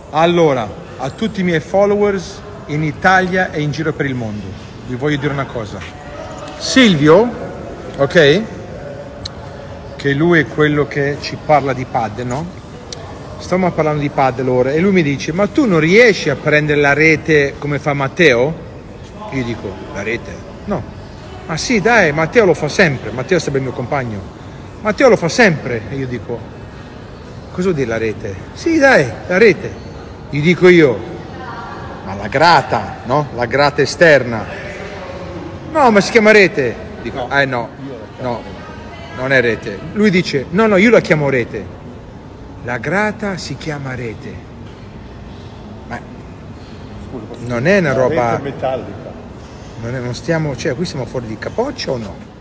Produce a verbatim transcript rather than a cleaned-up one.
Allora, a tutti i miei followers in Italia e in giro per il mondo, vi voglio dire una cosa. Silvio, ok? Che lui è quello che ci parla di paddle, no? Stiamo parlando di paddle ora e lui mi dice: ma tu non riesci a prendere la rete come fa Matteo? Io dico: la rete? No. Ma sì, dai, Matteo lo fa sempre. Matteo sarebbe il mio compagno. Matteo lo fa sempre. E io dico: cosa vuol dire la rete? Sì, dai, la rete. Gli dico io: ma la grata, no? La grata esterna. No, ma si chiama rete. Dico: no, eh no, no, non è rete. Lui dice: no, no, io la chiamo rete. La grata si chiama rete. Ma non è una roba metallica. Non, è, non stiamo, cioè qui siamo fuori di capoccia o no?